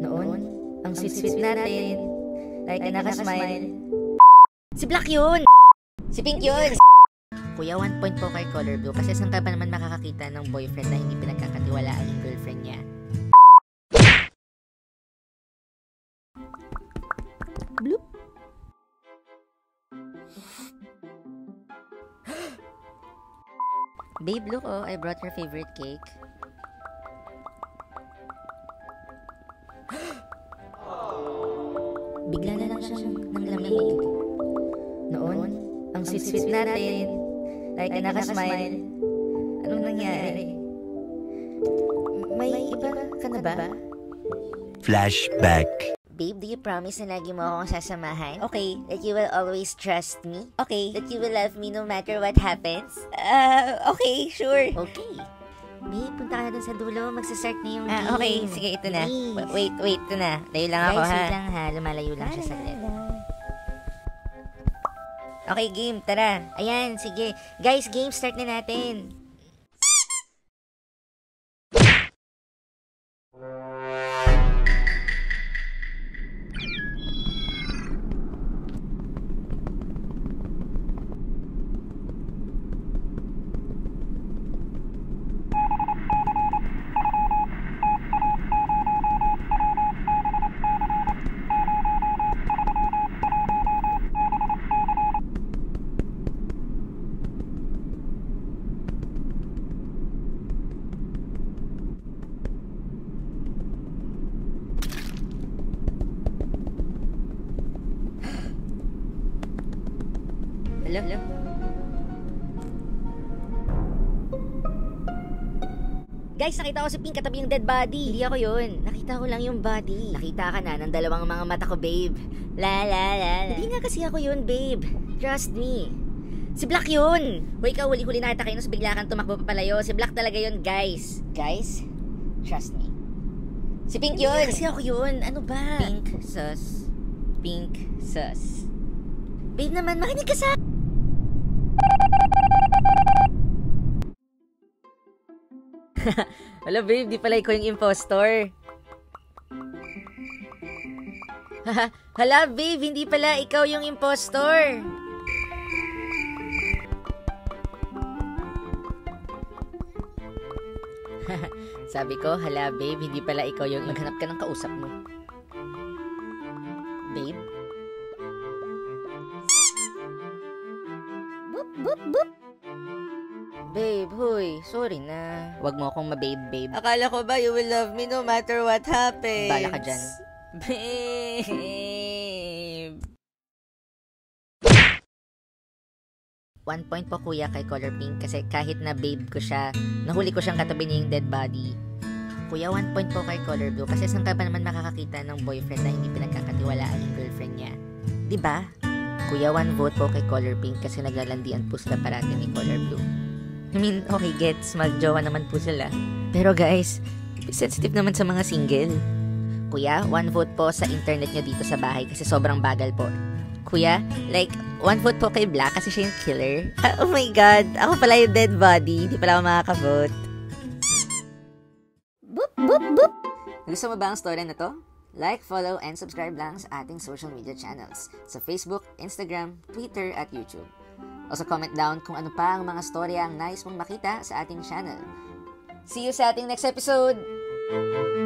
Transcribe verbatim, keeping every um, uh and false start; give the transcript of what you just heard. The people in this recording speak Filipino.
Noon, ang sweet-sweet natin. Like a nakasmile. Si Black yun! Si Pink yun! Kuya, one point po kay Color Blue kasi saan ka ba naman makakakita ng boyfriend na hindi pinagkakatiwalaan yung girlfriend niya? Bloop! Babe, look, oh, I brought your favorite cake. Bigla na lang siyang nanglamig. Noon, ang sweet-sweet natin. Like a nakasmile. Anong nangyari? May iba ka na ba? Flashback. Babe, do you promise na lagi mo akong sasamahan? Okay. That you will always trust me? Okay. That you will love me no matter what happens? Uh, okay, sure. Okay. Babe, punta ka na dun sa dulo. Magsasart na yung Ah, okay. game. Sige, ito na. Please. Wait, wait, ito na. Layo lang ako, Guys, ha? wait lang ha. Lumalayo lang siya saglit. Okay, game. Tara. Ayan, sige. Guys, game start na natin. Hello? Hello? Guys, nakita ko si Pink katabi yung dead body. Hindi ako yun. Nakita ko lang yung body. Nakita ka na ng dalawang mga mata ko, babe. La la la la. Hindi nga kasi ako yun, babe. Trust me. Si Black yun! Hoy, ikaw, huli-huli nakita kayo nung bigla kang tumakbo papalayo. Si Black talaga yun, guys. Guys, trust me. Si Pink Hindi yun! kasi ako yun. Ano ba? Pink sus. Pink sus. Babe naman, makinig ka sa... Wala, babe, di pala ikaw yung impostor. Hala, babe, hindi pala ikaw yung impostor. Sabi ko, hala, babe, hindi pala ikaw yung... Maghanap ka ng kausap mo. Babe? Boop, boop, boop. Babe, huy, sorry na. Wag mo akong mababe, babe. Akala ko ba you will love me no matter what happens? Bala ka dyan. Babe. One point po, kuya, kay Color Pink kasi kahit na babe ko siya, nahuli ko siyang katabi niya yung dead body. Kuya, one point po kay Color Blue kasi saan ka ba naman makakakita ng boyfriend na hindi pinagkakatiwalaan yung girlfriend niya? Diba? Kuya, one vote po kay Color Pink kasi naglalandian po sila parati ni Color Blue. I mean, okay, gets, mag-jowa naman po sila. Pero guys, sensitive naman sa mga single. Kuya, one vote po sa internet nyo dito sa bahay kasi sobrang bagal po. Kuya, like, one vote po kay Black kasi siya yung killer. Ah, oh my God, ako pala yung dead body. Hindi pala ako makaka-vote. Boop, boop, boop. Gusto mo ba ang story na to? Like, follow, and subscribe lang sa ating social media channels. Sa Facebook, Instagram, Twitter, at YouTube. Also, comment down kung ano pa ang mga storya ang nais mong makita sa ating channel. See you sa ating next episode!